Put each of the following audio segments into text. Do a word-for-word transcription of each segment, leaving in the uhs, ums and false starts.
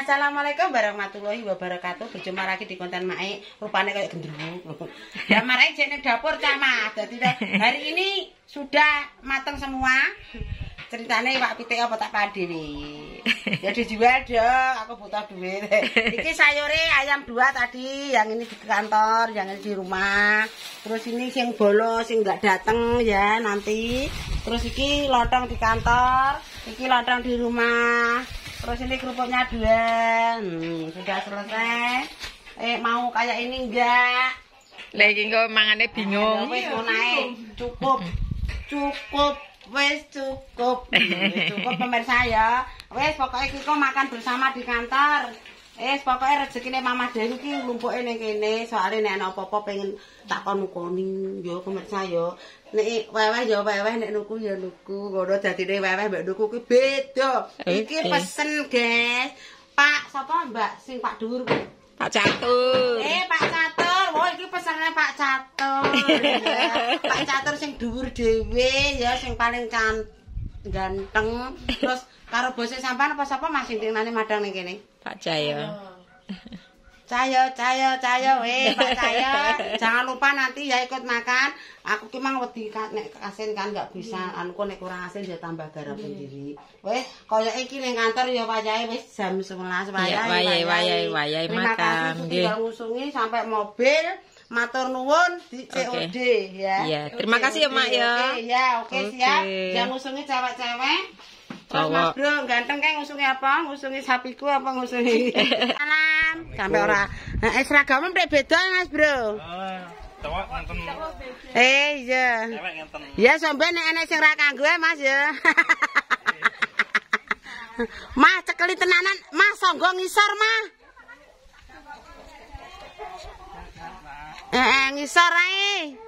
Assalamualaikum warahmatullahi wabarakatuh. Berjumpa lagi di konten Mae. Rupanya kayak gendruwo. Ya marai jene dapur camat. Jadi hari ini sudah matang semua. Ceritanya Pak Pitik apa tak padi nih. Ya dijual dong, aku butuh duit. Ini sayure ayam dua tadi, yang ini di kantor, yang ini di rumah. Terus ini yang bolos, yang nggak datang ya nanti. Terus ini lontong di kantor, ini lontong di rumah. Terus ini kerupuknya dua, hmm, sudah selesai. Eh mau kayak ini enggak? Lagi kok mangannya bingung. Wes mau naik, cukup, cukup. Wes cukup, wes cukup pemirsa ya. Wes pokoknya kita makan bersama di kantor. Wes pokoknya rezekine Mama Dewi ki lumpuke ning kene, soalnya nek ana apa-apa pengen takon nukoni yo pemirsa yo. Nek weweh yo weweh, nek nuku yo nuku. Ngono dadine weweh mbek nuku ki beda. Iki pesen, guys. Pak sapa Mbak sing Pak Dhuwur kuwi? Pak Catur. Eh Pak Catur, oh iki pesenane Pak Catur. Pak Catur sing dhuwur dhewe ya, sing paling can ganteng. Terus karo bose sampean apa sapa Mas Sintinane madang ning kene? Pak Cahyo. Cahyo, Cahyo, Cahyo, eh Pak Cahyo, jangan lupa nanti ya ikut makan. Aku ki mang wedi nek asin kan enggak bisa, anku nek kurang asin ya tambah garam sendiri. Wes, kaya iki ning kantor ya Pak Cahyo wis jam sebelas wayahe. Wayahe, wayahe, wayahe makan. Nggih. Ngusungi sampai mobil. Matur nuwun di C O D okay. Ya. Iya, terima kasih ya Mak ya. Oke, ya, oke okay, siap. Jangan ngusungi cewek-cewek. Terus Mas Bro, ganteng kayak ngusungi apa? Ngusungi sapiku apa ngusungi? Salam. Sampai ora. Heeh, seragamnya mrek beda Mas Bro. Heeh. Cowok ngenten. Eh, iya. Cewek ngenten. Ya sampeyan nek enek sing ra kanggo Mas ya. Mas cekeli tenanan, Mas songgo ngisor, Mas. Eh, ngisor ae.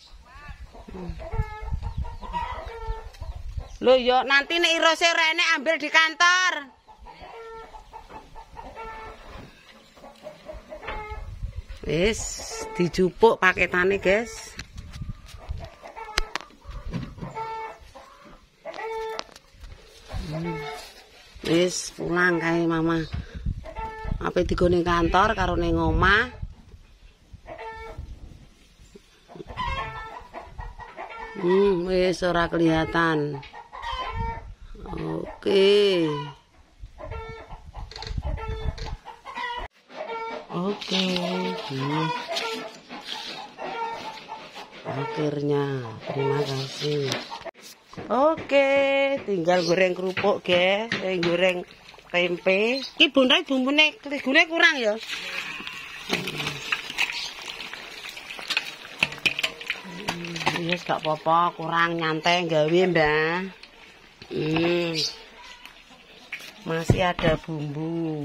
Loh yo nanti nek irose ora enek ambil di kantor. Wis dijupuk paketane, guys. Hmm. Wis pulang kae Mama. Ape digone kantor karo ning omah. Hmm, wis ora kelihatan. Oke. Oke. Hmm. Akhirnya, terima kasih. Oke, tinggal goreng kerupuk, guys. Eh, goreng tempe. Iki bundai bumbune keligune kurang ya. Yes, gak apa-apa, kurang nyantai gawe Mbak. Hmm. Masih ada bumbu.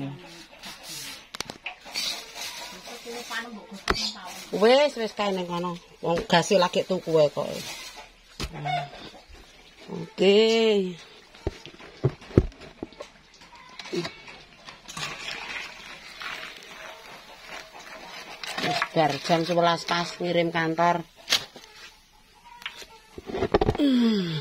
Wes, wes kae nang kono. Wong gase lagi tuku wae kok. Hmm. Oke. Wis bar jam sebelas pas ngirim kantor. Hmm.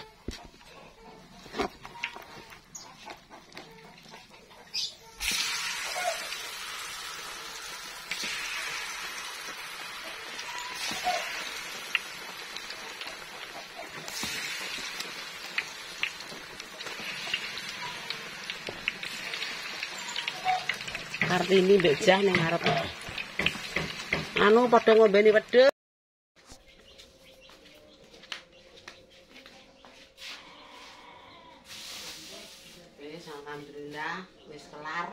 Kartini becah ning arep. Anu padha ngombeni wedhus. Alhamdulillah wis kelar.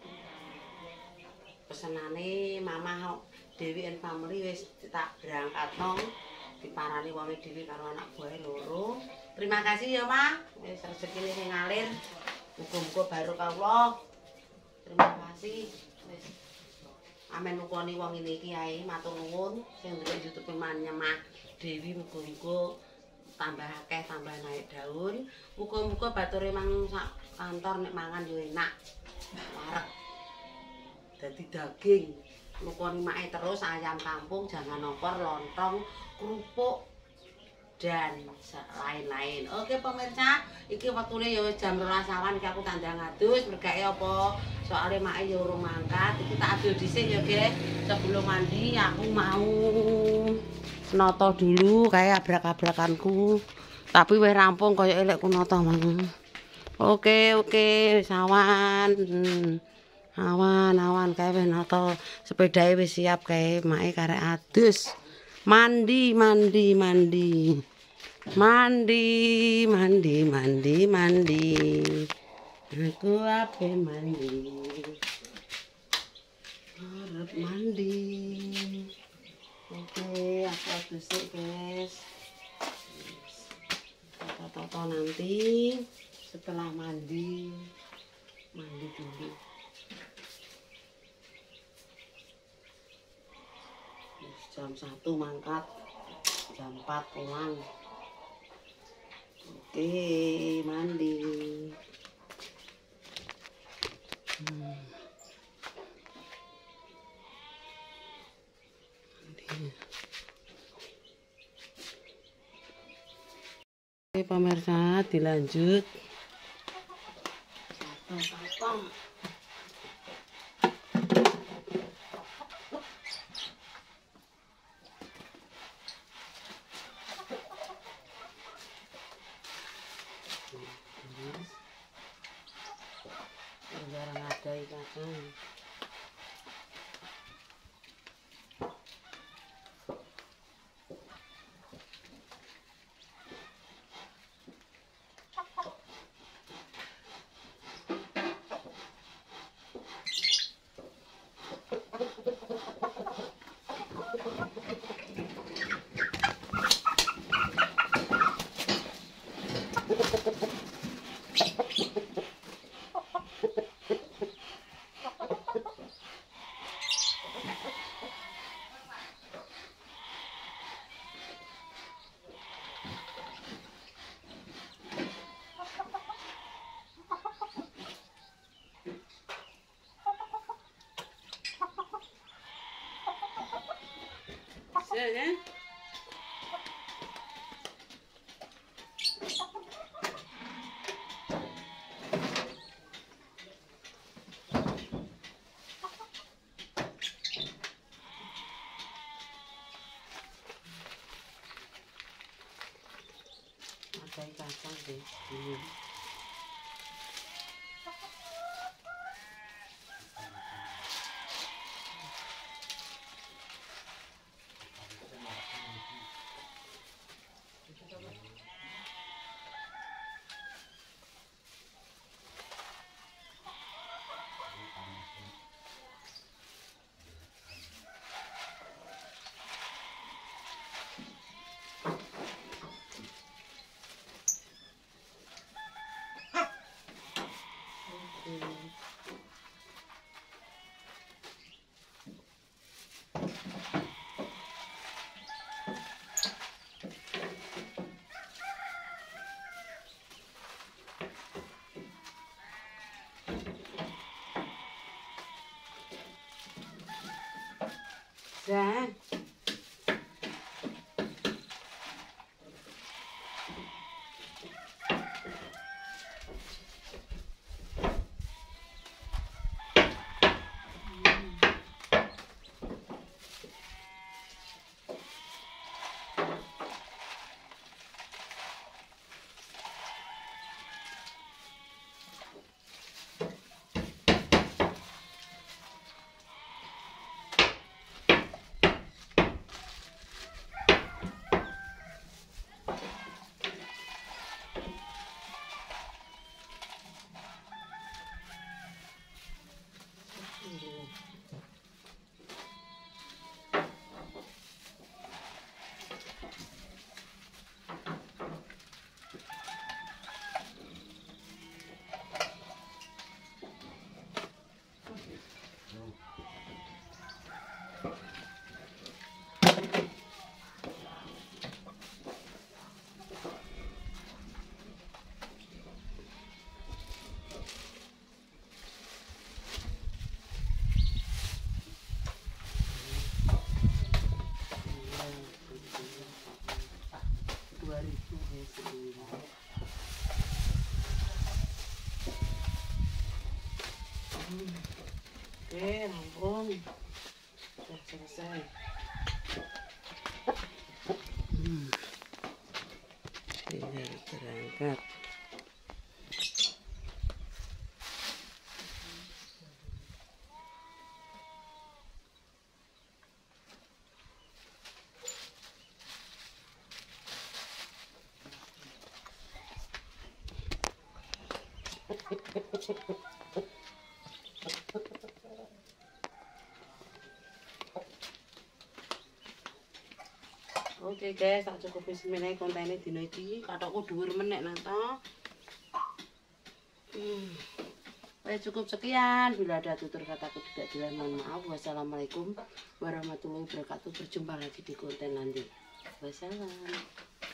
Pesenane Mama Dewi and Family wis tak berangkatno diparani wonge dhewe karo anak buahe loro. Terima kasih ya, Ma. Wis rezekine sing ngalir. Muga-muga barokah Allah. Terima kasih. Wis amen nukoni wong ngene iki ae matur nuwun sing ndelok YouTube Mama Dewi muga-muga tambah akeh tambah naik daun. Muga-muga bature mang sak kantor nek mangan yo enak. Wareg. Dadi daging. Nukoni mae terus ayam kampung, jangan opor, lontong, kerupuk. dan lain-lain. Oke pemirsa, iki waktune ya jam rolas awan iki aku tandang adus mergake apa? Soale mak ya urung mangkat, iki tak adus dhisik ya, Guys. Sebelum mandi aku mau noto dulu kayak abrak-abrakanku. Tapi wis rampung kaya elekku noto mang. Oke, oke, wis awan. Hmm. Awan, awan kae wis noto. Sepedae wis siap kae, make karek adus. Mandi, mandi, mandi. Mandi, mandi, mandi, mandi. Aku ape mandi. Arep mandi. Oke, aku adus sik, guys. Toto-toto nanti setelah mandi. Mandi dulu. Jam satu mangkat, jam empat pulang. Oke, mandi. Hmm. Mandi. Oke pemirsa, dilanjut. Satu-satu. Jarang ada ikan. Ya. Ada kacang deh ini. Dan Sudah selesai. Hmm. Tinggal berangkat. Oke guys, tak cukup semeneh kontennya dina iki. Kathokku dhuwur menek nata. Hmm. Baik, cukup sekian. Bila ada tutur kataku tidak jelas, mohon maaf. Wassalamualaikum warahmatullahi wabarakatuh. Berjumpa lagi di konten nanti. Wassalam.